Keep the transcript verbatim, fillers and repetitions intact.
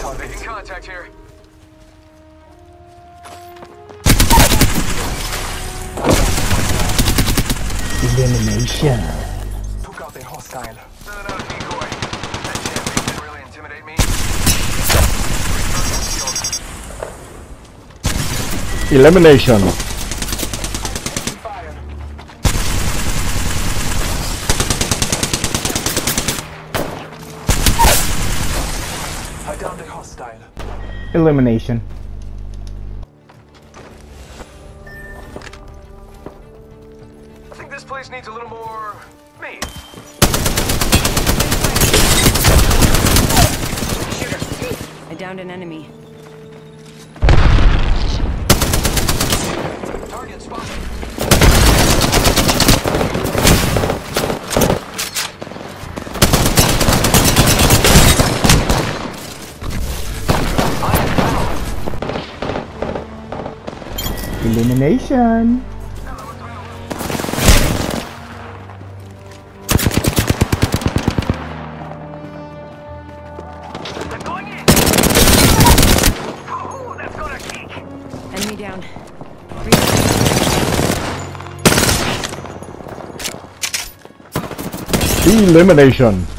target. Making contact here. Elimination. Took out a hostile. Another decoy. That champion didn't really intimidate me. Elimination. Fire. I downed a hostile. Elimination. I think this place needs a little more me. I downed an enemy. Target spotted. Elimination. I'm going in. Oh, that's gonna kick. Enemy down. Elimination.